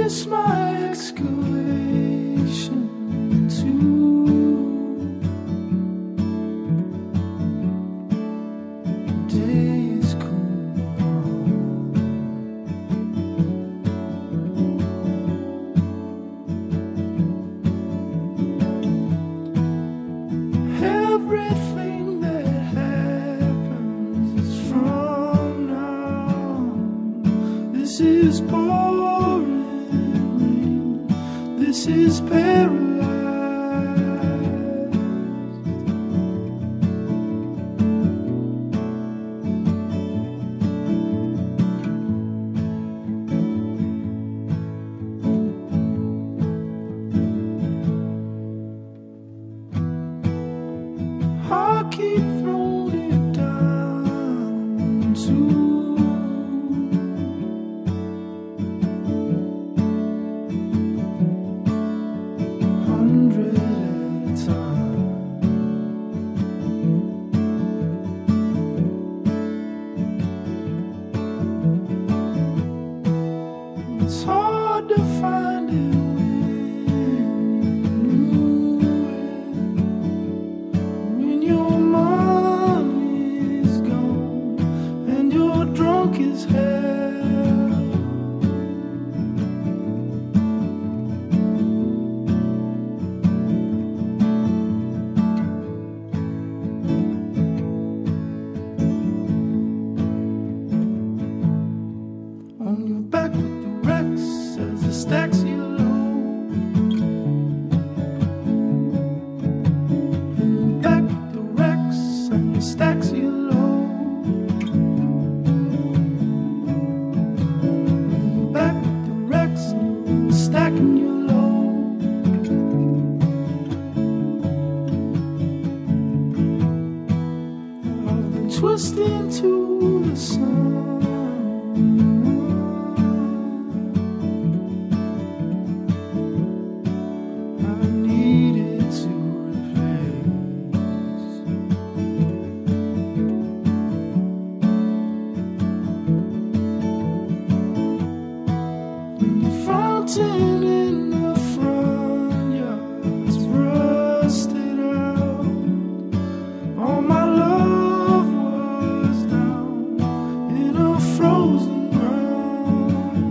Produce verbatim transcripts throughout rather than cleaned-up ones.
miss my excavation too. Day is cool. Everything that happens is from now. This is pouring rain. This is paralyzed. I keep throwing it down too. Hundred at a time. It's hard to find it when your money's gone and you're drunk as hell. On your back with the wrecks as the stacks you load. Stacks you low. Back with the wrecks, stacking you low. I've been twisting to the sun. I needed to fountain in the front yard's rusted out. All my love was down in a frozen ground.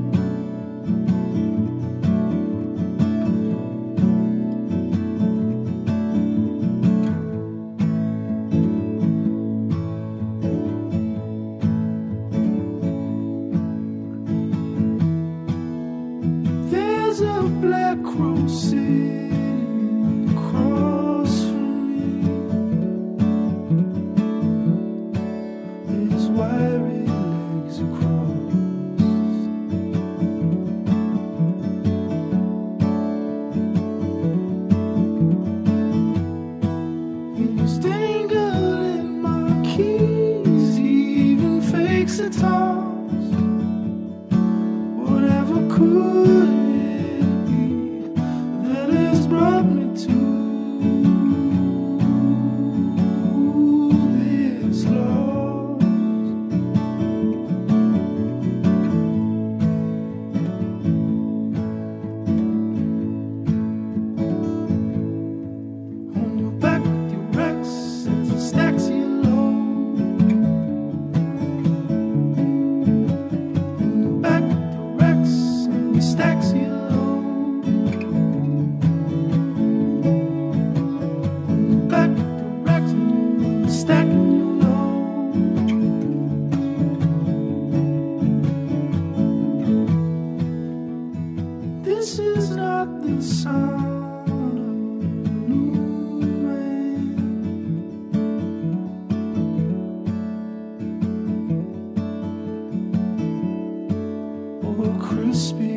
There's a black crow sitting across from me. His wiry legs are crossed. He's dangling my keys. He even fakes a toss. Whatever could brought me to this loss. On your back with your wrecks as the stacks you low. On your back with your wrecks and the stacks you low. Stacking you low. This is not the sound of a new man or crispy